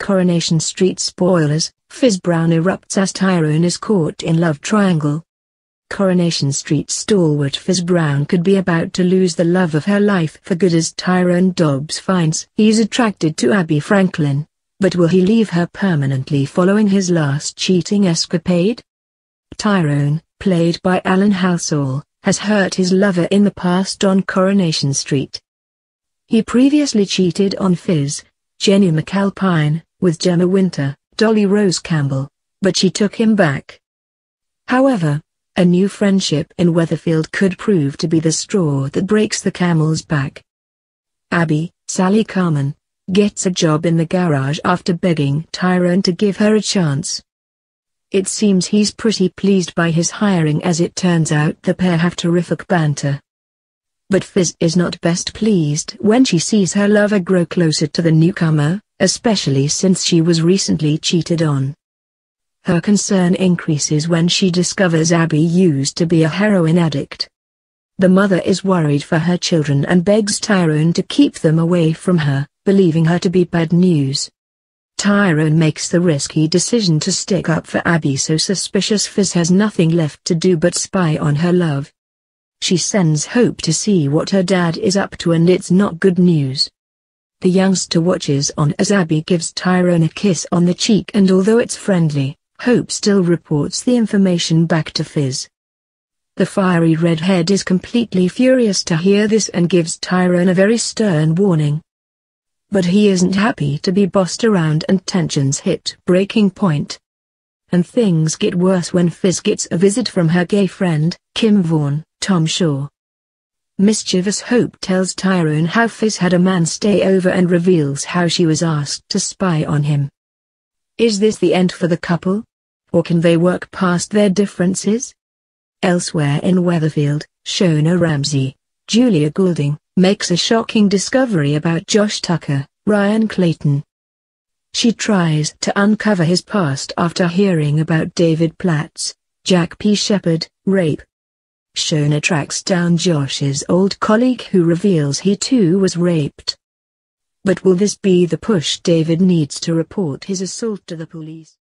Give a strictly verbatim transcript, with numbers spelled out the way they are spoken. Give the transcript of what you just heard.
Coronation Street spoilers, Fiz Brown erupts as Tyrone is caught in love triangle. Coronation Street stalwart Fiz Brown could be about to lose the love of her life for good as Tyrone Dobbs finds he's attracted to Abi Franklin, but will he leave her permanently following his last cheating escapade? Tyrone, played by Alan Halsall, has hurt his lover in the past on Coronation Street. He previously cheated on Fiz, Jennie McAlpine, with Gemma Winter, Dolly-Rose Campbell, but she took him back. However, a new friendship in Weatherfield could prove to be the straw that breaks the camel's back. Abi, Sally Carman, gets a job in the garage after begging Tyrone to give her a chance. It seems he's pretty pleased by his hiring, as it turns out the pair have terrific banter. But Fiz is not best pleased when she sees her lover grow closer to the newcomer, especially since she was recently cheated on. Her concern increases when she discovers Abi used to be a heroin addict. The mother is worried for her children and begs Tyrone to keep them away from her, believing her to be bad news. Tyrone makes the risky decision to stick up for Abi, so suspicious Fiz has nothing left to do but spy on her love. She sends Hope to see what her dad is up to, and it's not good news. The youngster watches on as Abi gives Tyrone a kiss on the cheek, and although it's friendly, Hope still reports the information back to Fiz. The fiery redhead is completely furious to hear this and gives Tyrone a very stern warning. But he isn't happy to be bossed around, and tensions hit breaking point. And things get worse when Fiz gets a visit from her gay friend, Kim Vaughan, Tom Shaw. Mischievous Hope tells Tyrone how Fiz had a man stay over and reveals how she was asked to spy on him. Is this the end for the couple? Or can they work past their differences? Elsewhere in Weatherfield, Shona Ramsey, Julia Goulding, makes a shocking discovery about Josh Tucker, Ryan Clayton. She tries to uncover his past after hearing about David Platt's, Jack P. Shepherd, rape. Shona tracks down Josh's old colleague, who reveals he too was raped. But will this be the push David needs to report his assault to the police?